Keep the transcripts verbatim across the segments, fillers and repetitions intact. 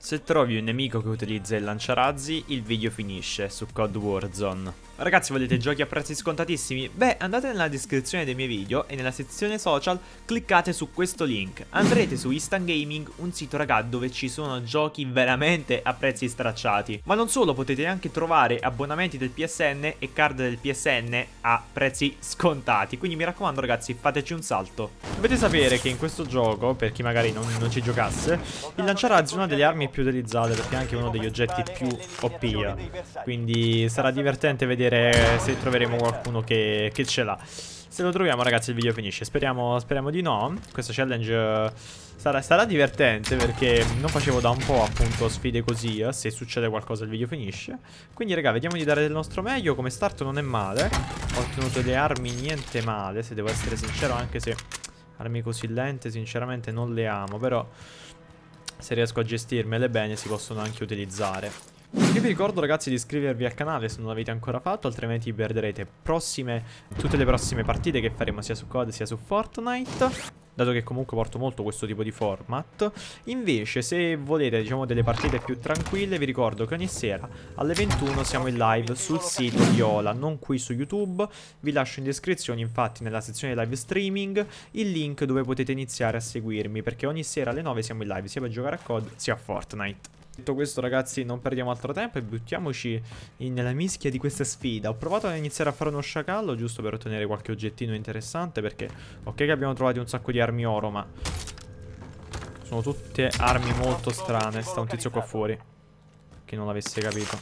Se trovi un nemico che utilizza il lanciarazzi, il video finisce su C O D Warzone. Ragazzi, volete giochi a prezzi scontatissimi? Beh, andate nella descrizione dei miei video e nella sezione social cliccate su questo link. Andrete su Instant Gaming, un sito raga dove ci sono giochi veramente a prezzi stracciati. Ma non solo, potete anche trovare abbonamenti del P S N e card del P S N a prezzi scontati. Quindi mi raccomando ragazzi, fateci un salto. Dovete sapere che in questo gioco, per chi magari non, non ci giocasse, il lanciarazzi è una delle armi più utilizzate perché è anche uno degli oggetti più O P. Quindi sarà divertente vedere se troveremo qualcuno che, che ce l'ha. Se lo troviamo ragazzi il video finisce. Speriamo, speriamo di no. Questa challenge sarà, sarà divertente perché non facevo da un po' appunto sfide così. Se succede qualcosa il video finisce. Quindi raga, vediamo di dare del nostro meglio. Come start non è male. Ho ottenuto delle armi niente male, se devo essere sincero, anche se armi così lente sinceramente non le amo. Però se riesco a gestirmele bene si possono anche utilizzare. Io vi ricordo ragazzi di iscrivervi al canale se non l'avete ancora fatto, altrimenti perderete prossime, tutte le prossime partite che faremo sia su C O D sia su Fortnite, dato che comunque porto molto questo tipo di format. Invece se volete diciamo delle partite più tranquille, vi ricordo che ogni sera alle ventuno siamo in live sul sito di Ola, non qui su YouTube. Vi lascio in descrizione infatti nella sezione live streaming il link dove potete iniziare a seguirmi, perché ogni sera alle nove siamo in live sia per giocare a C O D sia a Fortnite. Detto questo ragazzi, non perdiamo altro tempo e buttiamoci in, nella mischia di questa sfida. Ho provato a iniziare a fare uno sciacallo giusto per ottenere qualche oggettino interessante, perché ok che abbiamo trovato un sacco di armi oro, ma sono tutte armi molto strane. Sta un tizio qua fuori, chi non l'avesse capito.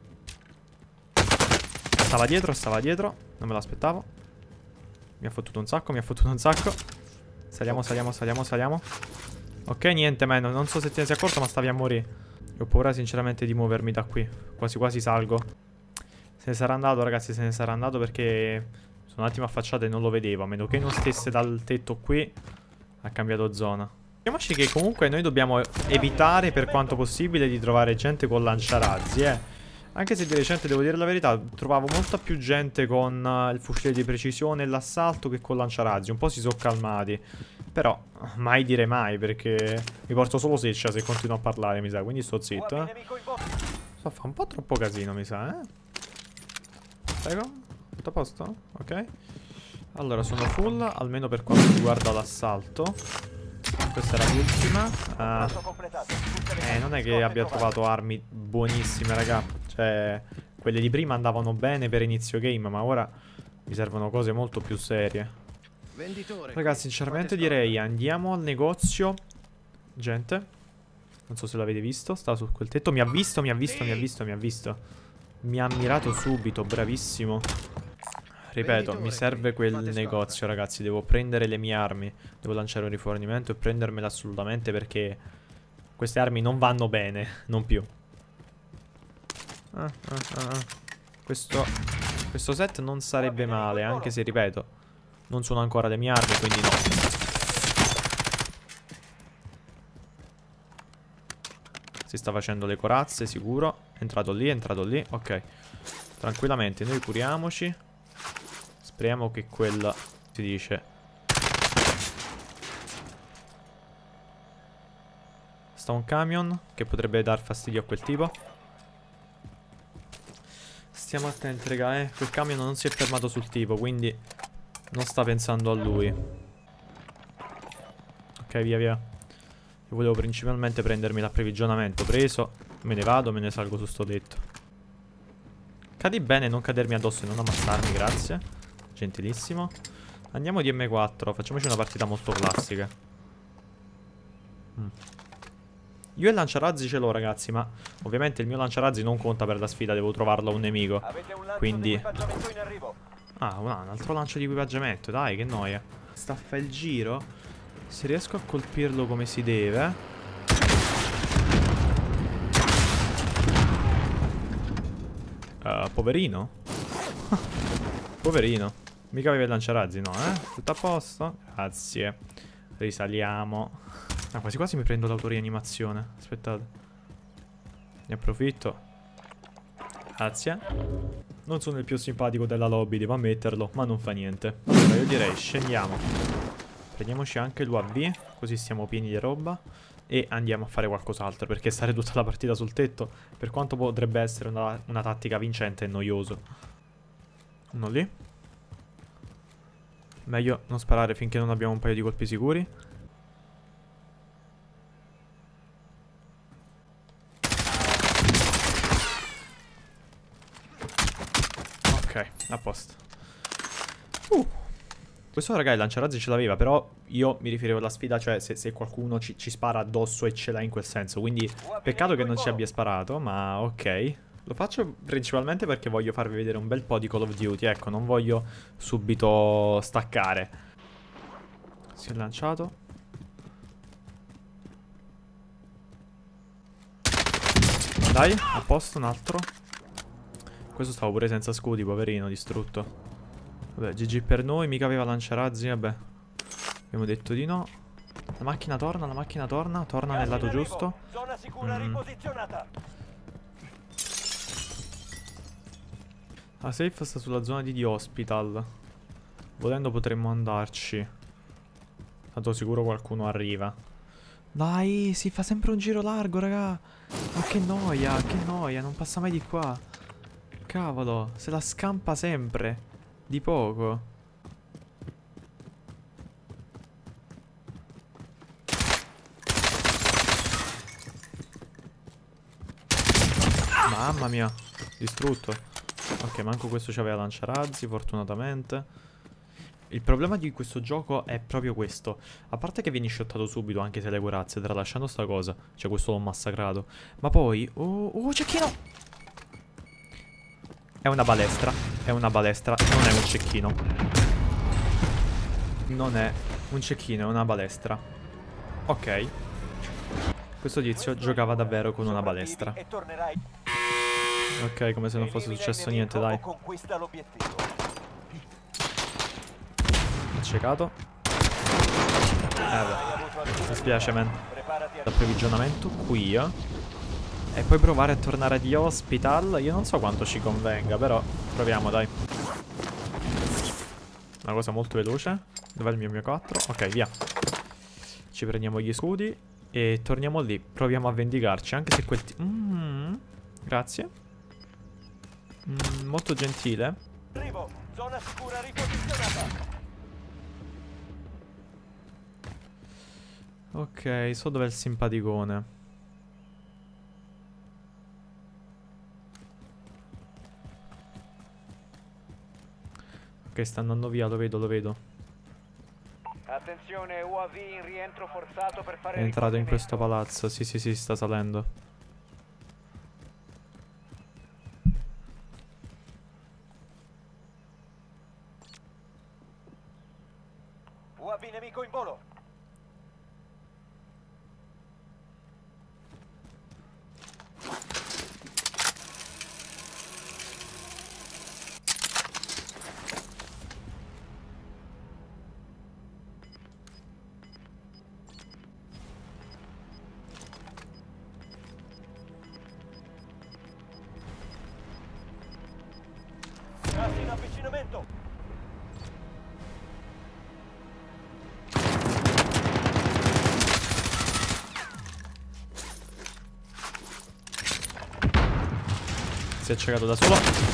Stava dietro, stava dietro, non me l'aspettavo. Mi ha fottuto un sacco, mi ha fottuto un sacco. Saliamo, saliamo, saliamo, saliamo. Ok, niente man, non so se te ne sei accorto ma stavi a morire. Ho paura sinceramente di muovermi da qui. Quasi quasi salgo. Se ne sarà andato ragazzi, se ne sarà andato perché sono un attimo affacciato e non lo vedevo. A meno che non stesse dal tetto qui. Ha cambiato zona. Diciamoci che comunque noi dobbiamo evitare per quanto possibile di trovare gente con lanciarazzi, eh. Anche se di recente, devo dire la verità, trovavo molta più gente con uh, il fucile di precisione e l'assalto che con lanciarazzi. Un po' si sono calmati. Però mai dire mai, perché mi porto solo seccia se continuo a parlare, mi sa. Quindi sto zitto, eh. Sto a fare un po' troppo casino, mi sa, eh. Prego. Tutto a posto? Ok. Allora, sono full, almeno per quanto riguarda l'assalto. Questa era l'ultima. uh, Eh, non è che abbia trovato armi buonissime, raga. Cioè, quelle di prima andavano bene per inizio game, ma ora mi servono cose molto più serie. Ragazzi, sinceramente direi andiamo al negozio. Gente, non so se l'avete visto, sta su quel tetto. Mi ha visto, mi ha visto, mi ha visto, mi ha visto. Mi ha ammirato subito, bravissimo. Ripeto, mi serve quel negozio, ragazzi. Devo prendere le mie armi. Devo lanciare un rifornimento e prendermela assolutamente, perché queste armi non vanno bene, non più. Ah, ah, ah. Questo, questo set non sarebbe male, anche se, ripeto, non sono ancora le mie armi, quindi no. Si sta facendo le corazze, sicuro. È entrato lì, è entrato lì. Ok. Tranquillamente, noi curiamoci. Speriamo che quel... si dice... Sta un camion che potrebbe dar fastidio a quel tipo. Stiamo attenti, raga, eh. Quel camion non si è fermato sul tipo, quindi non sta pensando a lui. Ok, via, via. Io volevo principalmente prendermi l'approvvigionamento. Preso. Me ne vado, me ne salgo su sto tetto. Cadi bene, non cadermi addosso e non ammazzarmi, grazie. Gentilissimo. Andiamo di M quattro. Facciamoci una partita molto classica. mm. Io il lanciarazzi ce l'ho ragazzi, ma ovviamente il mio lanciarazzi non conta per la sfida. Devo trovarlo a un nemico. Quindi ah, un altro lancio di equipaggiamento. Dai, che noia. Sta a fare il giro. Se riesco a colpirlo come si deve. uh, Poverino. Poverino. Mica aveva il lanciarazzi, no, eh? Tutto a posto? Grazie. Risaliamo. Ah, quasi quasi mi prendo l'autorianimazione. Aspettate. Ne approfitto. Grazie. Non sono il più simpatico della lobby, devo ammetterlo, ma non fa niente. Allora io direi scendiamo. Prendiamoci anche l'U A V, così siamo pieni di roba. e andiamo a fare qualcos'altro, perché stare tutta la partita sul tetto, per quanto potrebbe essere una, una tattica vincente, è noioso. Uno lì. Meglio non sparare finché non abbiamo un paio di colpi sicuri. Ok, a posto. Uh. Questo raga il lanciarazzi ce l'aveva, però io mi riferivo alla sfida, cioè se, se qualcuno ci, ci spara addosso e ce l'ha in quel senso. Quindi peccato che non ci abbia sparato, ma ok. Lo faccio principalmente perché voglio farvi vedere un bel po' di Call of Duty, ecco, non voglio subito staccare. Si è lanciato. Dai, a posto, un altro. Questo stavo pure senza scudi, poverino, distrutto. Vabbè, G G per noi, mica aveva lanciarazzi, vabbè. Abbiamo detto di no. La macchina torna, la macchina torna, torna nel lato giusto. Zona sicura mm. riposizionata. La safe sta sulla zona di The Hospital. Volendo potremmo andarci. Tanto sicuro qualcuno arriva. Dai, si fa sempre un giro largo, raga. Ma che noia, che noia, non passa mai di qua. Cavolo, se la scampa sempre. Di poco. Mamma mia, distrutto. Ok, manco questo c'aveva lanciarazzi, fortunatamente. Il problema di questo gioco è proprio questo. A parte che vieni shottato subito, anche se le corazze, tralasciando sta cosa. Cioè, questo l'ho massacrato. Ma poi... Oh, oh, cecchino! È una balestra. È una balestra. Non è un cecchino. Non è un cecchino, è una balestra. Ok. Questo tizio giocava davvero con una balestra. Ok, come se non fosse successo niente, dai. Accecato. Eh beh, mi spiace, man. L'approvvigionamento qui, eh. E poi provare a tornare di Hospital. Io non so quanto ci convenga, però proviamo, dai. Una cosa molto veloce. Dov'è il mio M quattro? Ok, via. Ci prendiamo gli scudi e torniamo lì. Proviamo a vendicarci, anche se quel... Mm, grazie. Mm, molto gentile. Arrivo, zona sicura riposizionata. Ok, so dov'è il simpaticone. Ok, sta andando via, lo vedo, lo vedo. Attenzione, U A V in rientro forzato per fare È entrato in questo palazzo, sì sì sì, sta salendo. U A V nemico in volo. Gas in avvicinamento. Si è accecato da solo.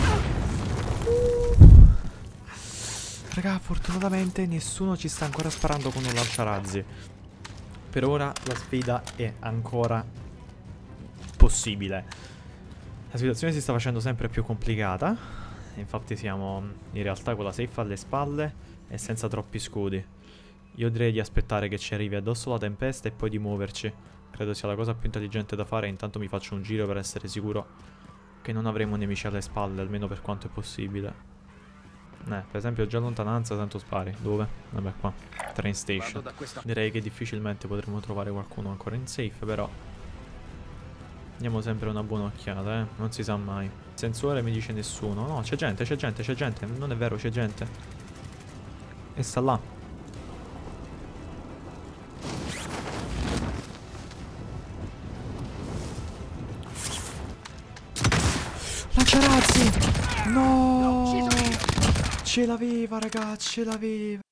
Raga, fortunatamente nessuno ci sta ancora sparando con un lanciarazzi. Per ora la sfida è ancora possibile. La situazione si sta facendo sempre più complicata. Infatti siamo in realtà con la safe alle spalle e senza troppi scudi. Io direi di aspettare che ci arrivi addosso la tempesta e poi di muoverci. Credo sia la cosa più intelligente da fare. Intanto mi faccio un giro per essere sicuro che non avremo nemici alle spalle, almeno per quanto è possibile. Eh, per esempio già a lontananza sento spari. Dove? Vabbè, qua. Train station. Direi che difficilmente potremo trovare qualcuno ancora in safe, però diamo sempre una buona occhiata, eh. Non si sa mai. Il sensore mi dice nessuno. No, c'è gente, c'è gente, c'è gente. Non è vero, c'è gente. E sta là. Lanciarazzi! No! Ce l'aveva, ragazzi, ce l'aveva.